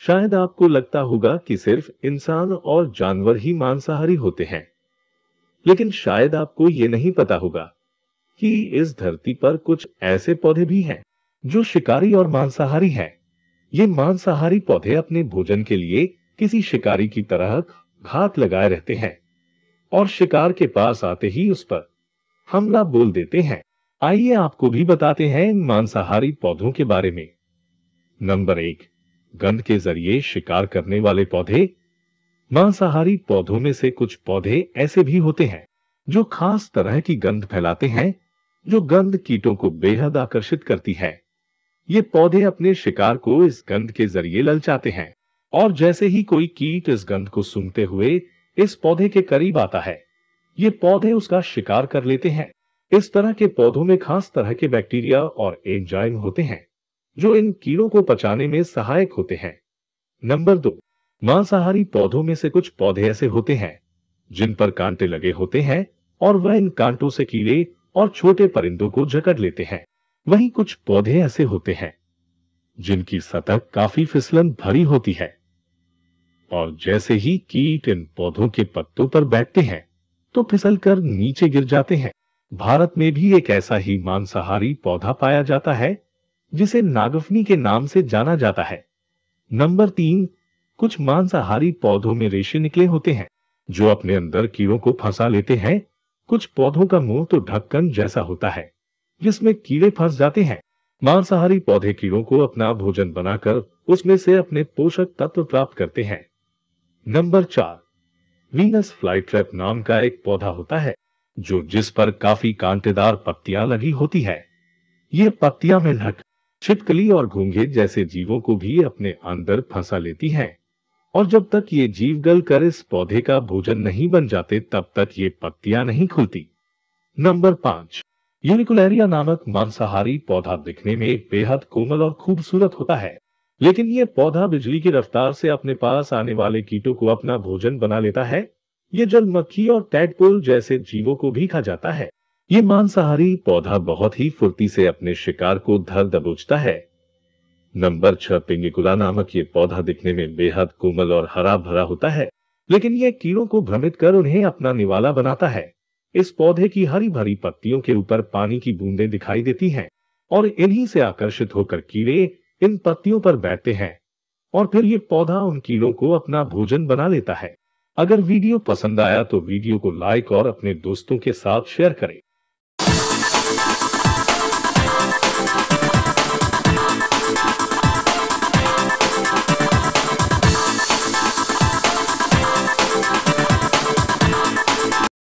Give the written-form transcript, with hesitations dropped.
शायद आपको लगता होगा कि सिर्फ इंसान और जानवर ही मांसाहारी होते हैं, लेकिन शायद आपको ये नहीं पता होगा कि इस धरती पर कुछ ऐसे पौधे भी हैं जो शिकारी और मांसाहारी हैं। ये मांसाहारी पौधे अपने भोजन के लिए किसी शिकारी की तरह घात लगाए रहते हैं और शिकार के पास आते ही उस पर हमला बोल देते हैं। आइए आपको भी बताते हैं इन मांसाहारी पौधों के बारे में। नंबर 1, गंध के जरिए शिकार करने वाले पौधे। मांसाहारी पौधों में से कुछ पौधे ऐसे भी होते हैं जो खास तरह की गंध फैलाते हैं, जो गंध कीटों को बेहद आकर्षित करती है। ये पौधे अपने शिकार को इस गंध के जरिए ललचाते हैं और जैसे ही कोई कीट इस गंध को सूंघते हुए इस पौधे के करीब आता है, ये पौधे उसका शिकार कर लेते हैं। इस तरह के पौधों में खास तरह के बैक्टीरिया और एंजाइम होते हैं जो इन कीड़ों को पचाने में सहायक होते हैं। नंबर 2, मांसाहारी पौधों में से कुछ पौधे ऐसे होते हैं जिन पर कांटे लगे होते हैं और वह इन कांटों से कीड़े और छोटे परिंदों को जकड़ लेते हैं। वहीं कुछ पौधे ऐसे होते हैं जिनकी सतह काफी फिसलन भरी होती है और जैसे ही कीट इन पौधों के पत्तों पर बैठते हैं तो फिसलकर नीचे गिर जाते हैं। भारत में भी एक ऐसा ही मांसाहारी पौधा पाया जाता है जिसे नागफनी के नाम से जाना जाता है। नंबर 3, कुछ मांसाहारी पौधों में रेशे निकले होते हैं जो अपने अंदर कीड़ों को फंसा लेते हैं। कुछ पौधों का मुंह तो ढक्कन जैसा होता है जिसमें कीड़े फंस जाते हैं। मांसाहारी पौधे कीड़ों को अपना भोजन बनाकर उसमें से अपने पोषक तत्व प्राप्त करते हैं। नंबर 4, वीनस फ्लाईट्रैप नाम का एक पौधा होता है जिस पर काफी कांटेदार पत्तियां लगी होती है। ये पत्तियां मेंढक, छिपकली और घोंघे जैसे जीवों को भी अपने अंदर फंसा लेती हैं और जब तक ये जीव गल कर इस पौधे का भोजन नहीं बन जाते तब तक ये पत्तियां नहीं खुलती। नंबर 5, यूनिकुलेरिया नामक मांसाहारी पौधा दिखने में बेहद कोमल और खूबसूरत होता है, लेकिन ये पौधा बिजली की रफ्तार से अपने पास आने वाले कीटों को अपना भोजन बना लेता है। ये जल मक्खी और टैडपोल जैसे जीवों को भी खा जाता है। ये मांसाहारी पौधा बहुत ही फुर्ती से अपने शिकार को धर दबोचता है। नंबर 6, पिंगिकुला नामक ये पौधा दिखने में बेहद कोमल और हरा भरा होता है, लेकिन ये कीड़ों को भ्रमित कर उन्हें अपना निवाला बनाता है। इस पौधे की हरी भरी पत्तियों के ऊपर पानी की बूंदें दिखाई देती हैं और इन्हीं से आकर्षित होकर कीड़े इन पत्तियों पर बैठते हैं और फिर ये पौधा उन कीड़ों को अपना भोजन बना लेता है। अगर वीडियो पसंद आया तो वीडियो को लाइक और अपने दोस्तों के साथ शेयर करें।